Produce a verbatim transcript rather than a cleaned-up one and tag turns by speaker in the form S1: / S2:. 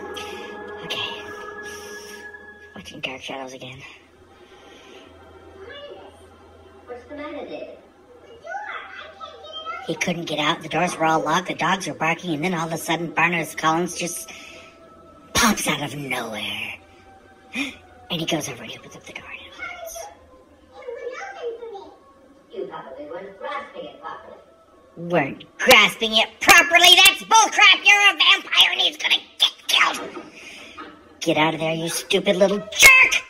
S1: Okay. Watching Dark Shadows again.
S2: What's the matter there?
S1: He couldn't get out. The doors were all locked. The dogs were barking. And then all of a sudden, Barnabas Collins just pops out of nowhere. And he goes over and opens up the door and opens.
S2: You probably weren't grasping it properly.
S1: Weren't grasping it properly? That's bullcrap! You're a vampire and he's gonna get killed! Get out of there, you stupid little jerk!